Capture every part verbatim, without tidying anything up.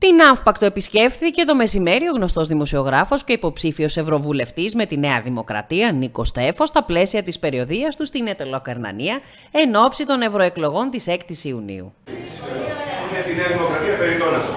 Την Ναύπακτο επισκέφθηκε το μεσημέρι ο γνωστός δημοσιογράφος και υποψήφιος ευρωβουλευτής με τη Νέα Δημοκρατία Νίκος Στέφος στα πλαίσια της περιοδείας του στην Αιτωλοκαρνανία εν ώψη των ευρωεκλογών της έκτης Ιουνίου. Με τη Νέα Δημοκρατία περιττώνα σας.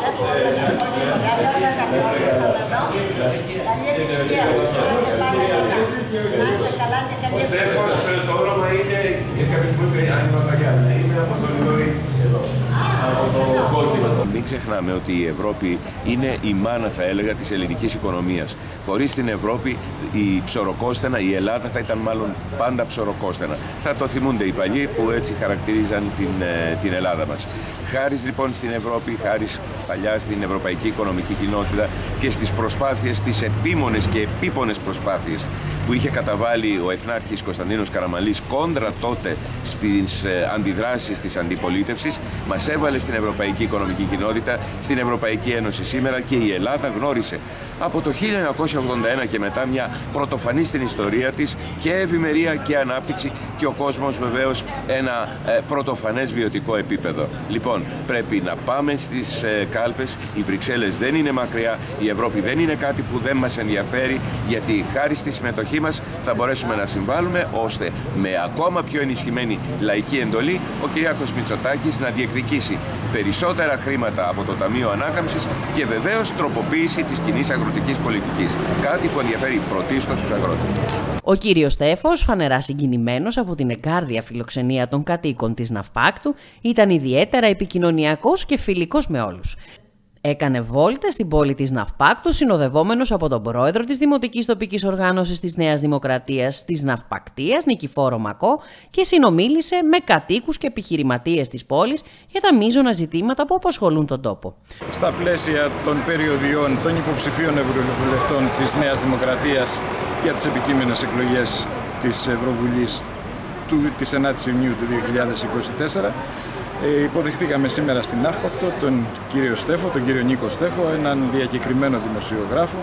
Ο Στέφος, το όνομα είναι, για κάποια στιγμή αν είναι από τον Ιδωρή εδώ, από το κόκκινο. Μην ξεχνάμε ότι η Ευρώπη είναι η μάνα, θα έλεγα, της ελληνικής οικονομίας. Χωρίς την Ευρώπη, η ψωροκόστενα, η Ελλάδα θα ήταν μάλλον πάντα ψωροκόστενα. Θα το θυμούνται οι παλιοί που έτσι χαρακτηρίζαν την, την Ελλάδα μας. Χάρη λοιπόν στην Ευρώπη, χάρη παλιά στην Ευρωπαϊκή Οικονομική Κοινότητα και στις προσπάθειες, τις επίμονες και επίπονες προσπάθειες που είχε καταβάλει ο Εθνάρχης Κωνσταντίνος Καραμανλής κόντρα τότε στις αντιδράσεις της αντιπολίτευσης, μας έβαλε στην Ευρωπαϊκή Οικονομική Κοινότητα, στην Ευρωπαϊκή Ένωση σήμερα, και η Ελλάδα γνώρισε από το χίλια εννιακόσια ογδόντα ένα και μετά μια πρωτοφανή στην ιστορία της και ευημερία και ανάπτυξη, και ο κόσμος βεβαίως ένα ε, πρωτοφανές βιωτικό επίπεδο. Λοιπόν, πρέπει να πάμε στις ε, κάλπες, οι Βρυξέλλες δεν είναι μακριά, η Ευρώπη δεν είναι κάτι που δεν μας ενδιαφέρει, γιατί χάρη στη συμμετοχή μας θα μπορέσουμε να συμβάλλουμε ώστε με ακόμα πιο ενισχυμένη λαϊκή εντολή ο Κυριάκος Μητσοτάκης να διεκδικήσει περισσότερα χρήματα από το Ταμείο Ανάκαμψης και βεβαίως τροποποίηση της κοινής αγροτικής πολιτικής. Κάτι που ενδιαφέρει πρωτίστως τους αγρότες. Ο κύριος Στέφος, φανερά συγκινημένος από την εγκάρδια φιλοξενία των κατοίκων της Ναυπάκτου, ήταν ιδιαίτερα επικοινωνιακός και φιλικός με όλους. Έκανε βόλτες στην πόλη της Ναυπάκτου, συνοδευόμενος από τον πρόεδρο της Δημοτικής Τοπικής Οργάνωσης της Νέας Δημοκρατίας της Ναυπακτίας, Νικηφόρο Μακό, και συνομίλησε με κατοίκους και επιχειρηματίες της πόλης για τα μείζωνα ζητήματα που απασχολούν τον τόπο. Στα πλαίσια των περιοδιών των υποψηφίων ευρωβουλευτών της Νέας Δημοκρατίας για τις επικείμενες εκλογές της Ευρωβουλής του, της ενάτης Ιουνίου του δύο χιλιάδες είκοσι τέσσερα, Ε, υποδεχτήκαμε σήμερα στην Ναύπακτο τον κύριο Στέφο, τον κύριο Νίκο Στέφο, έναν διακεκριμένο δημοσιογράφο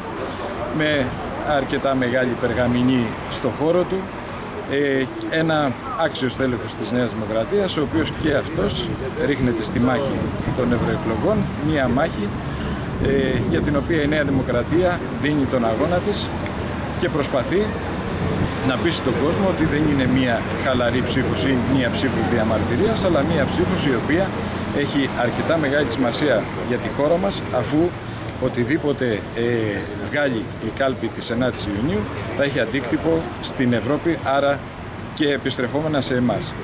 με αρκετά μεγάλη περγαμηνή στο χώρο του, ε, ένα άξιο στέλεχος της Νέας Δημοκρατίας, ο οποίος και αυτός ρίχνεται στη μάχη των ευρωεκλογών, μία μάχη ε, για την οποία η Νέα Δημοκρατία δίνει τον αγώνα της και προσπαθεί να πείσει τον κόσμο ότι δεν είναι μία χαλαρή ψήφος ή μία ψήφος διαμαρτυρίας, αλλά μία ψήφος η οποία έχει αρκετά μεγάλη σημασία για τη χώρα μας, αφού οτιδήποτε ε, βγάλει η κάλπη της ενάτης Ιουνίου θα έχει αντίκτυπο στην Ευρώπη, άρα και επιστρεφόμενα σε εμάς.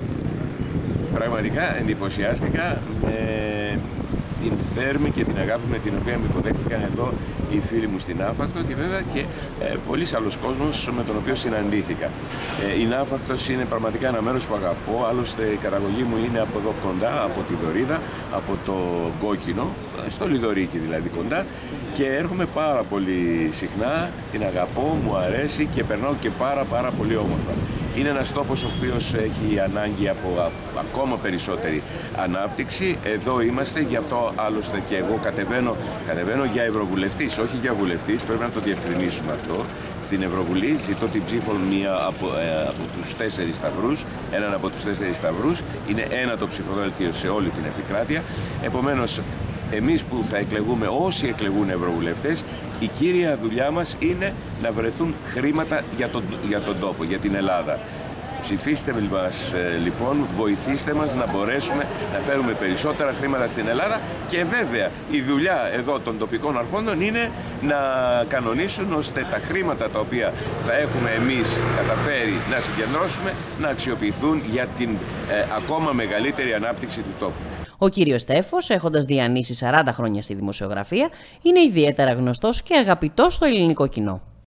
Πραγματικά εντυπωσιάστηκα με την θέρμη και την αγάπη με την οποία με υποδέχτηκαν εδώ οι φίλοι μου στην Ναύπακτο, και βέβαια και ε, πολλής άλλος κόσμος με τον οποίο συναντήθηκα. Ε, η Ναύπακτος είναι πραγματικά ένα μέρος που αγαπώ, άλλωστε η καταγωγή μου είναι από εδώ κοντά, από τη Δωρίδα, από το Κόκκινο, στο Λιδωρίκι δηλαδή κοντά, και έρχομαι πάρα πολύ συχνά, την αγαπώ, μου αρέσει και περνάω και πάρα πάρα πολύ όμορφα. Είναι ένας τόπος ο οποίος έχει ανάγκη από α, ακόμα περισσότερη ανάπτυξη. Εδώ είμαστε, γι' αυτό άλλωστε και εγώ κατεβαίνω, κατεβαίνω για ευρωβουλευτής, όχι για βουλευτής, πρέπει να το διευκρινίσουμε αυτό. Στην Ευρωβουλή ζητώ την ψήφο μία από, ε, από τους τέσσερις σταυρούς, έναν από τους τέσσερις σταυρούς, είναι ένα το ψηφοδέλτιο σε όλη την επικράτεια. Επομένως, εμείς που θα εκλεγούμε, όσοι εκλεγούν ευρωβουλευτές, η κύρια δουλειά μας είναι να βρεθούν χρήματα για τον, για τον τόπο, για την Ελλάδα. Ψηφίστε μας λοιπόν, βοηθήστε μας να μπορέσουμε να φέρουμε περισσότερα χρήματα στην Ελλάδα, και βέβαια η δουλειά εδώ των τοπικών αρχόντων είναι να κανονίσουν ώστε τα χρήματα τα οποία θα έχουμε εμείς καταφέρει να συγκεντρώσουμε να αξιοποιηθούν για την ε, ακόμα μεγαλύτερη ανάπτυξη του τόπου. Ο κύριος Στέφος, έχοντας διανύσει σαράντα χρόνια στη δημοσιογραφία, είναι ιδιαίτερα γνωστός και αγαπητός στο ελληνικό κοινό.